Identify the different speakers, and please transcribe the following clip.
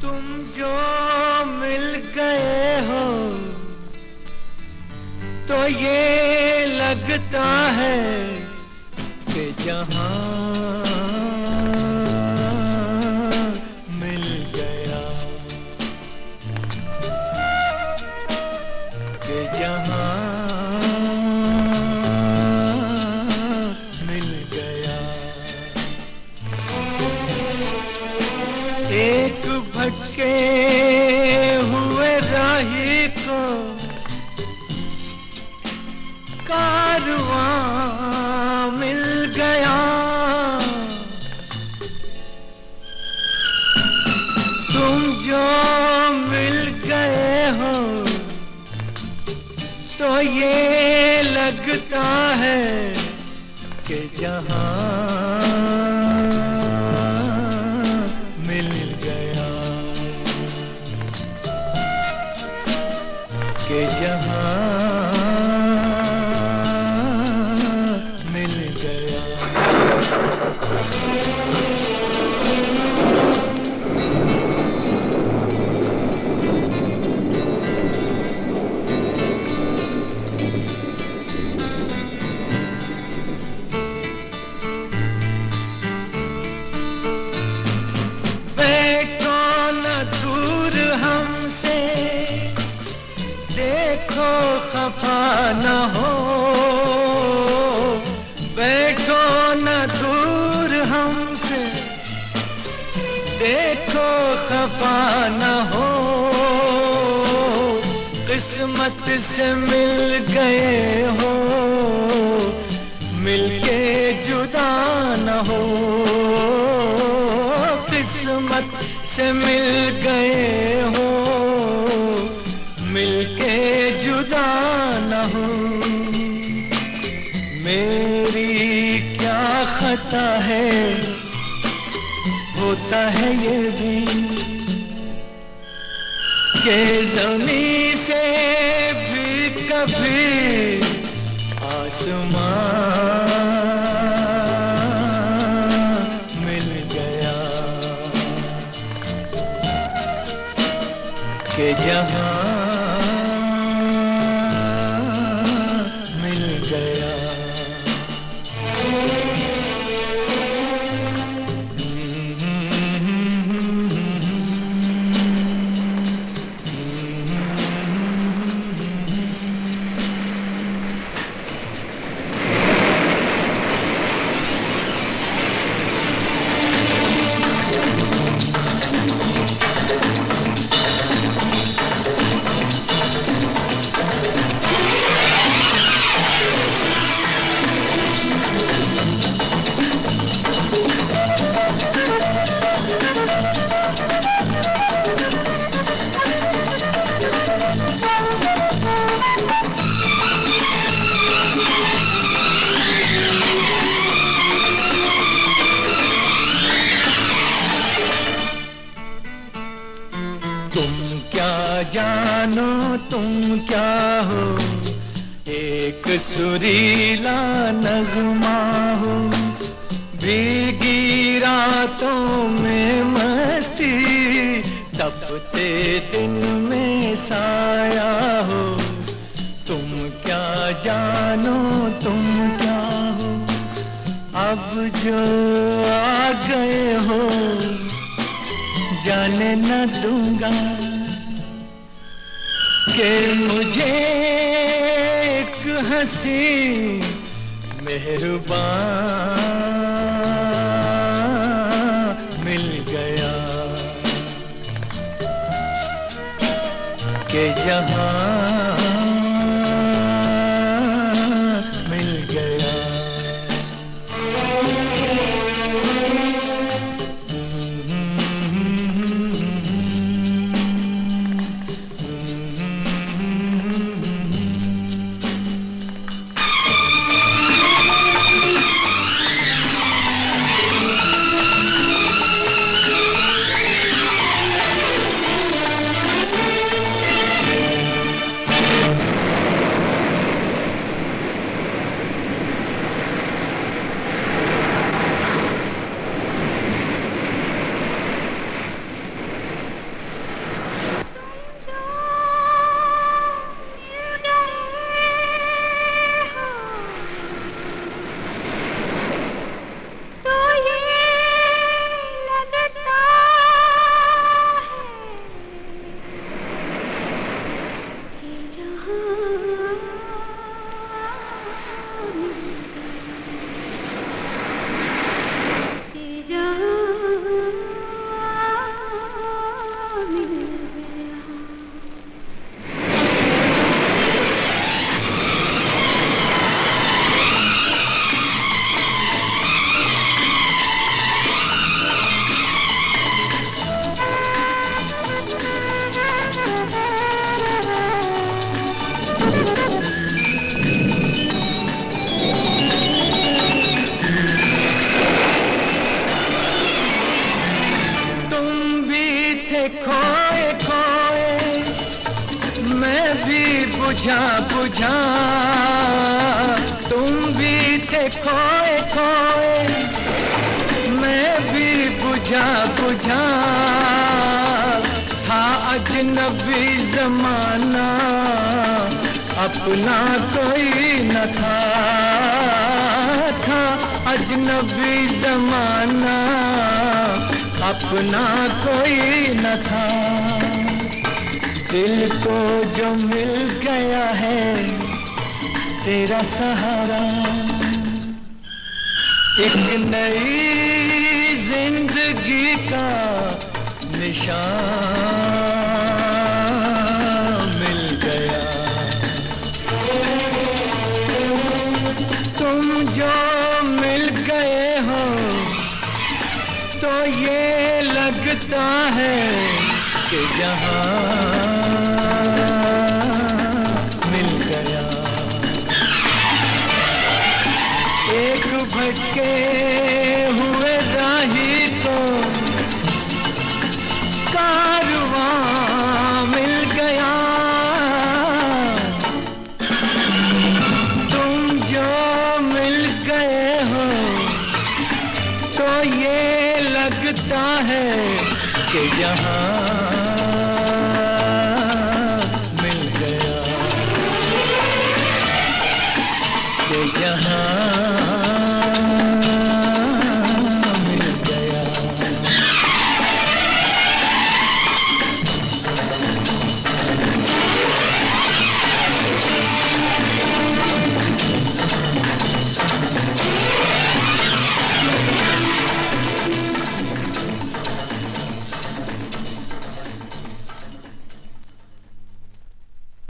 Speaker 1: तुम जो मिल गए हो तो ये लगता है कि जहां मिल गया, कि जहां मिल गया। एक भटके हुए राही को कारवां मिल गया। तुम जो मिल गए हो तो ये लगता है कि जहां मिल गया, कि जहां मिल गया। बैठो न दूर हमसे, देखो खफा न हो। बैठो न दूर हमसे, देखो खफा न हो। किस्मत से मिल गए हो, मिलके जुदा न हो। किस्मत से मिल गए हो, मिलके जुदा न हो। मेरी क्या खता है, होता है ये भी कि ज़मीं से भी कभी आसमां मिल गया, कि जहां मिल गया। तुम क्या जानो, तुम क्या हो, एक सुरीला नगमा हो। भीगी रातों में मस्ती, तपते दिन में साया हो। तुम क्या जानो, तुम क्या हो, अब जो आ गए हो जाने न दूंगा कि मुझे एक हंसी मेहरबान मिल गया, कि जहां मिल गया। खोए खोए, मैं भी बुझा बुझा, तुम भी थे खोए खोए, मैं भी बुझा बुझा। था अजनबी जमाना, अपना कोई न था। था अजनबी जमाना, अपना कोई न था। दिल को जो मिल गया है तेरा सहारा, एक नई जिंदगी का निशान मिल गया। तुम जो मिल गए हो तो ये लगता है कि जहां मिल गया। एक भटके हुए राही को कारवां मिल गया। तुम जो मिल गए हो तो ये लगता है कि जहां